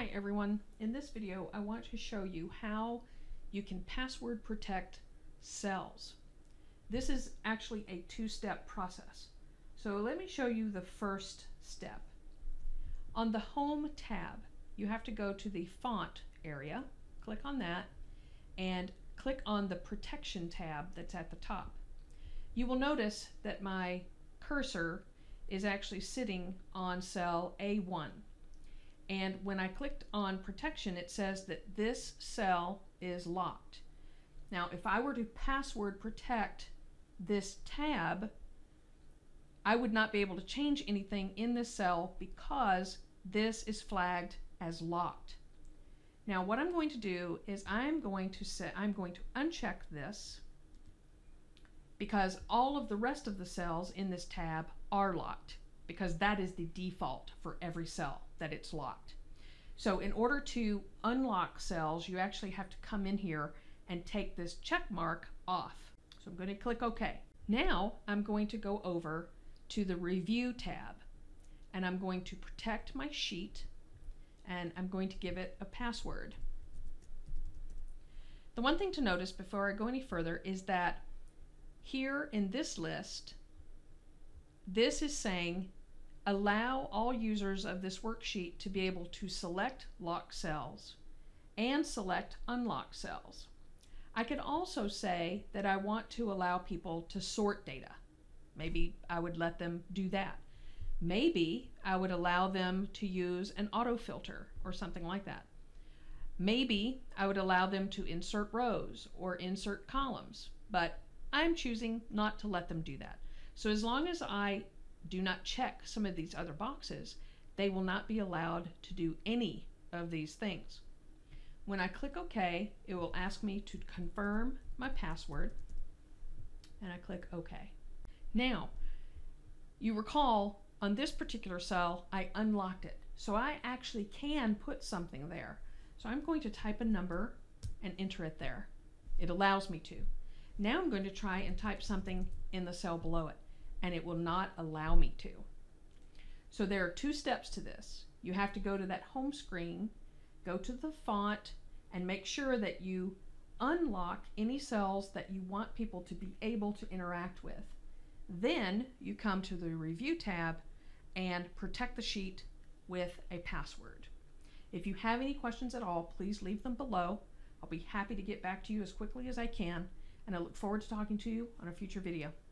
Hi everyone, in this video I want to show you how you can password protect cells. This is actually a two-step process. So let me show you the first step. On the Home tab, you have to go to the Font area, click on that, and click on the Protection tab that's at the top. You will notice that my cursor is actually sitting on cell A1. And when I clicked on protection, it says that this cell is locked. Now, if I were to password protect this tab, I would not be able to change anything in this cell because this is flagged as locked. Now, what I'm going to do is I'm going to uncheck this because all of the rest of the cells in this tab are locked, because that is the default for every cell, that it's locked. So in order to unlock cells, you actually have to come in here and take this check mark off. So I'm going to click OK. Now I'm going to go over to the Review tab, and I'm going to protect my sheet, and I'm going to give it a password. The one thing to notice before I go any further is that here in this list, this is saying allow all users of this worksheet to be able to select locked cells and select unlocked cells. I could also say that I want to allow people to sort data. Maybe I would let them do that. Maybe I would allow them to use an auto filter or something like that. Maybe I would allow them to insert rows or insert columns, but I'm choosing not to let them do that. So as long as I do not check some of these other boxes, they will not be allowed to do any of these things. When I click OK, it will ask me to confirm my password, and I click OK. Now, you recall on this particular cell, I unlocked it, so I actually can put something there. So I'm going to type a number and enter it there. It allows me to. Now I'm going to try and type something in the cell below it, and it will not allow me to. So there are two steps to this. You have to go to that home screen, go to the font, and make sure that you unlock any cells that you want people to be able to interact with. Then you come to the Review tab and protect the sheet with a password. If you have any questions at all, please leave them below. I'll be happy to get back to you as quickly as I can, and I look forward to talking to you on a future video.